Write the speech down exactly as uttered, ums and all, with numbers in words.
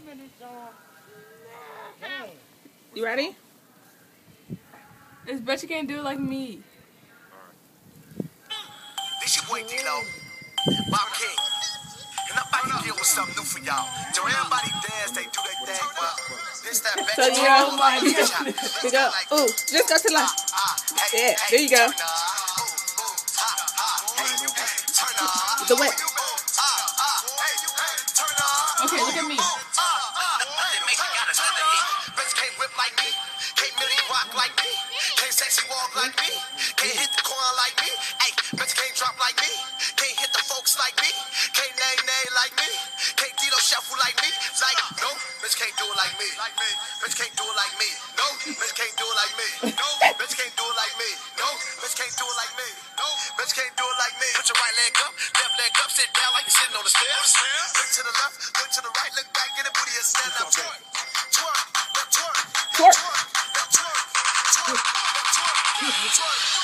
You ready? This bitch can't do it like me. This your boy D-Lo, Bob King. And I'm about to deal with something new for y'all. So everybody dance, they do their thing, but this that So you go, you go, ooh, just go to the left. Yeah, there you go. The whip. Okay, look at me. Bitch can't whip like me, can't really rock like me, can't sexy walk like me, can't hit the corner like me. Ay, bitch can't drop like me, can't hit the folks like me, can't nay nay like me, can't D-Lo shuffle like me. Like no, bitch can't do it like me. Bitch can't do it like me. No, bitch can't do it like me. No, bitch can't do it like me. No, bitch can't do it like me. No, bitch can't do it like me. Put your right leg up, left leg up, sit down like you're sitting on the stairs. Look to the left, look to the right, look back, get a booty and stand up. Twerk, twerk, twerk, twerk, twerk, twerk, twerk, twerk, twerk.